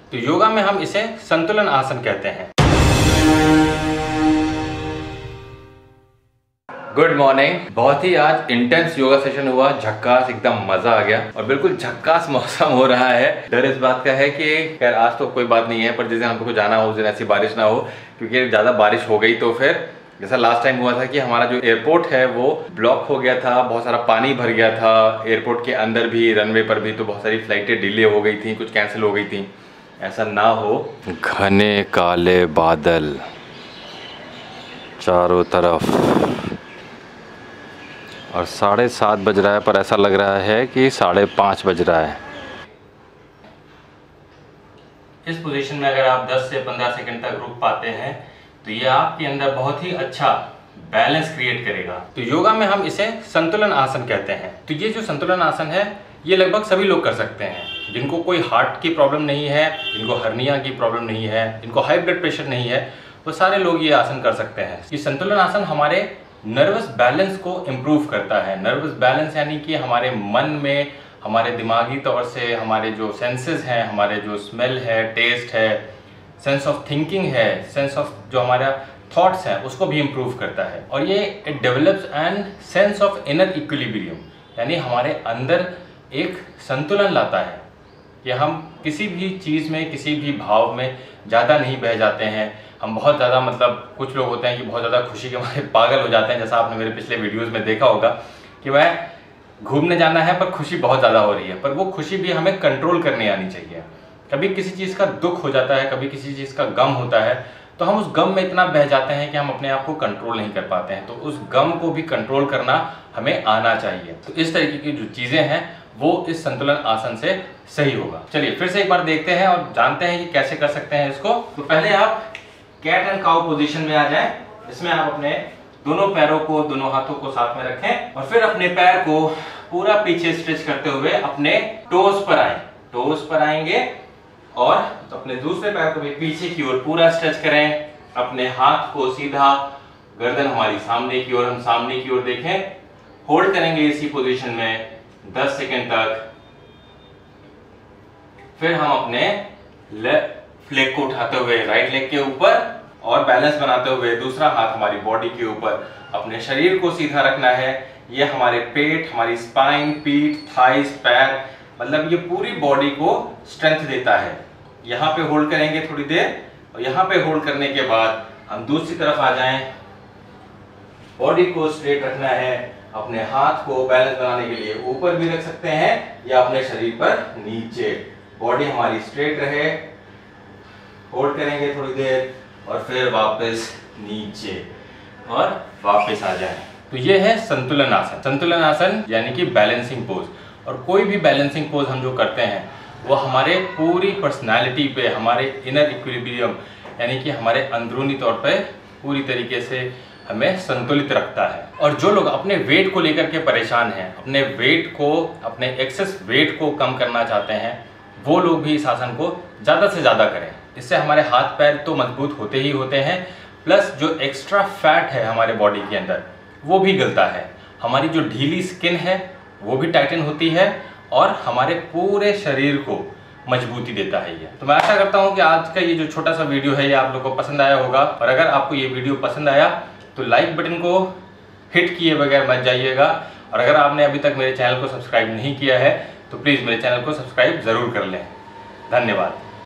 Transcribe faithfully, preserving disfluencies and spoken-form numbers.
तो योगा में हम इसे संतुलन आसन कहते हैं। Good morning. बहुत ही आज इंटेंस योगा सेशन हुआ, झक्कास, एकदम मजा आ गया और बिल्कुल झक्कास मौसम हो रहा है। डर इस बात का है कि खैर आज तो कोई बात नहीं है, पर जिस दिन हमको जाना हो उस दिन ऐसी बारिश ना हो, क्योंकि ज़्यादा बारिश हो गई तो फिर जैसा लास्ट टाइम हुआ था कि हमारा जो एयरपोर्ट है वो ब्लॉक हो गया था, बहुत सारा पानी भर गया था एयरपोर्ट के अंदर भी, रनवे पर भी, तो बहुत सारी फ्लाइटें डिले हो गई थी, कुछ कैंसिल हो गई थी। ऐसा ना हो। घने काले बादल चारों तरफ और साढ़े सात बज रहा है, पर ऐसा लग रहा है कि साढ़े पाँच बज रहा है। इस पोजीशन में अगर आप दस से पंद्रह सेकंड तक रुक पाते हैं तो ये आपके अंदर बहुत ही अच्छा बैलेंस क्रिएट करेगा। तो योगा में हम इसे संतुलन आसन कहते हैं। तो ये जो संतुलन आसन है ये लगभग सभी लोग कर सकते हैं, जिनको कोई हार्ट की प्रॉब्लम नहीं है, जिनको हर्निया की प्रॉब्लम नहीं है, जिनको हाई ब्लड प्रेशर नहीं है, वो सारे लोग ये आसन कर सकते हैं। ये संतुलन आसन हमारे नर्वस बैलेंस को इम्प्रूव करता है। नर्वस बैलेंस यानी कि हमारे मन में, हमारे दिमागी तौर से हमारे जो सेंसेस हैं, हमारे जो स्मेल है, टेस्ट है, सेंस ऑफ थिंकिंग है, सेंस ऑफ जो हमारा थॉट्स हैं, उसको भी इम्प्रूव करता है। और ये it develops an sense of inner equilibrium, यानी हमारे अंदर एक संतुलन लाता है कि हम किसी भी चीज़ में, किसी भी भाव में ज़्यादा नहीं बह जाते हैं। हम बहुत ज़्यादा, मतलब कुछ लोग होते हैं कि बहुत ज़्यादा खुशी के मारे पागल हो जाते हैं, जैसा आपने मेरे पिछले वीडियोज़ में देखा होगा कि वह घूमने जाना है पर खुशी बहुत ज़्यादा हो रही है, पर वो खुशी भी हमें कंट्रोल करने आनी चाहिए। कभी किसी चीज़ का दुख हो जाता है, कभी किसी चीज़ का गम होता है, तो हम उस गम में इतना बह जाते हैं कि हम अपने आप को कंट्रोल नहीं कर पाते हैं। तो उस गम को भी कंट्रोल करना हमें आना चाहिए। तो इस तरीके की जो चीज़ें हैं वो इस संतुलन आसन से सही होगा। चलिए फिर से एक बार देखते हैं और जानते हैं कि कैसे कर सकते हैं इसको। तो पहले आप कैट एंड काउ पोजीशन में आ जाएं। इसमें आप अपने दोनों पैरों को, दोनों हाथों को साथ में रखें और फिर अपने पैर को पूरा पीछे स्ट्रेच करते हुए अपने टोज पर आए। टोज पर आएंगे और अपने दूसरे पैर को भी पीछे की ओर पूरा स्ट्रेच करें। अपने हाथ को सीधा, गर्दन हमारी सामने की ओर, हम सामने की ओर देखें। होल्ड करेंगे इसी पोजीशन में दस सेकंड तक। फिर हम अपने लेफ्ट लेग को उठाते हुए राइट लेग के ऊपर और बैलेंस बनाते हुए दूसरा हाथ हमारी बॉडी के ऊपर, अपने शरीर को सीधा रखना है। ये हमारे पेट, हमारी स्पाइन, पीठ, थाइस, पैर, मतलब ये पूरी बॉडी को स्ट्रेंथ देता है। यहाँ पे होल्ड करेंगे थोड़ी देर और यहाँ पे होल्ड करने के बाद हम दूसरी तरफ आ जाएं। बॉडी को स्ट्रेट रखना है। अपने हाथ को बैलेंस बनाने के लिए ऊपर भी रख सकते हैं या अपने शरीर पर नीचे। बॉडी हमारी स्ट्रेट रहे। होल्ड करेंगे थोड़ी देर और फिर वापस नीचे और वापस आ जाएं। तो ये है संतुलन आसन। संतुलन आसन यानी कि बैलेंसिंग पोज। और कोई भी बैलेंसिंग पोज हम जो करते हैं वो हमारे पूरी पर्सनालिटी पे, हमारे इनर इक्विलिब्रियम यानी कि हमारे अंदरूनी तौर पे पूरी तरीके से हमें संतुलित रखता है। और जो लोग अपने वेट को लेकर के परेशान हैं, अपने वेट को, अपने एक्सेस वेट को कम करना चाहते हैं, वो लोग भी इस आसन को ज़्यादा से ज़्यादा करें। इससे हमारे हाथ पैर तो मजबूत होते ही होते हैं, प्लस जो एक्स्ट्रा फैट है हमारे बॉडी के अंदर वो भी गलता है। हमारी जो ढीली स्किन है वो भी टाइटन होती है और हमारे पूरे शरीर को मजबूती देता है ये। तो मैं आशा करता हूँ कि आज का ये जो छोटा सा वीडियो है ये आप लोगों को पसंद आया होगा। और अगर आपको ये वीडियो पसंद आया तो लाइक बटन को हिट किए बगैर मत जाइएगा। और अगर आपने अभी तक मेरे चैनल को सब्सक्राइब नहीं किया है तो प्लीज़ मेरे चैनल को सब्सक्राइब ज़रूर कर लें। धन्यवाद।